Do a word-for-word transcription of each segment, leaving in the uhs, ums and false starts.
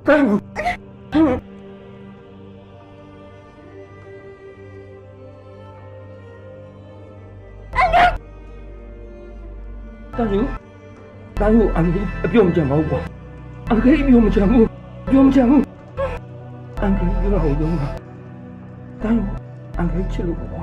တိုင်းကိုတိုင်းကိုတိုင်းကိုအန်ကအပြုံးကြံမဟုတ်ပါအန်ကအပြုံးမကြံဘူးပြုံးမကြံဘူးအန်ကပြောတော့ရုံးတာတိုင်းကိုအန်ကချစ်လို့ပါ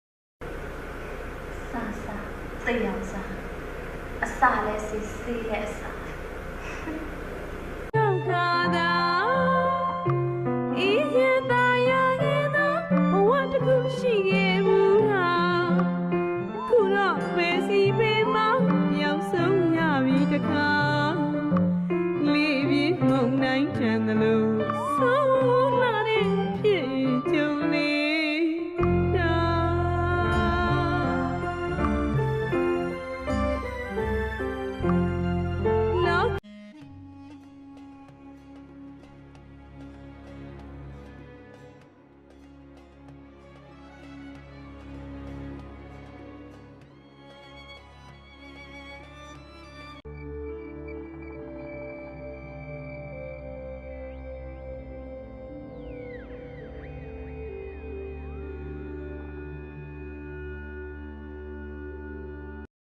သိအောင်စားအစာလဲစီစီရဲ့အ